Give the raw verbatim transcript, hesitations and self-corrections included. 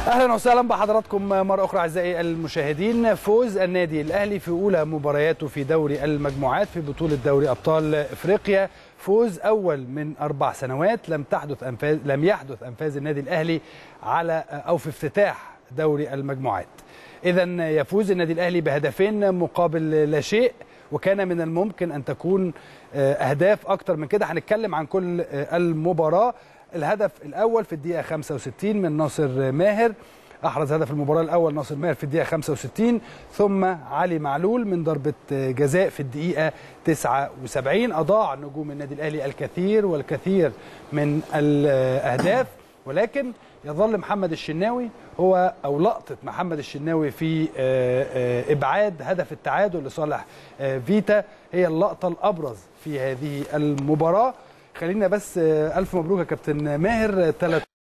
اهلا وسهلا بحضراتكم مره اخرى اعزائي المشاهدين. فوز النادي الاهلي في اولى مبارياته في دوري المجموعات في بطوله دوري ابطال افريقيا، فوز اول من اربع سنوات لم تحدث انفاذ لم يحدث انفاذ النادي الاهلي على او في افتتاح دوري المجموعات. اذا يفوز النادي الاهلي بهدفين مقابل لا شيء، وكان من الممكن ان تكون اهداف اكتر من كده. هنتكلم عن كل المباراه. الهدف الاول في الدقيقه خمسة وستين من ناصر ماهر، احرز هدف المباراه الاول ناصر ماهر في الدقيقه خمسة وستين، ثم علي معلول من ضربه جزاء في الدقيقه تسعة وسبعين. اضاع نجوم النادي الاهلي الكثير والكثير من الاهداف، ولكن يظل محمد الشناوي هو او لقطه محمد الشناوي في ابعاد هدف التعادل لصالح فيتا هي اللقطه الابرز في هذه المباراه. خلينا بس الف مبروك يا كابتن ماهر. ثلاث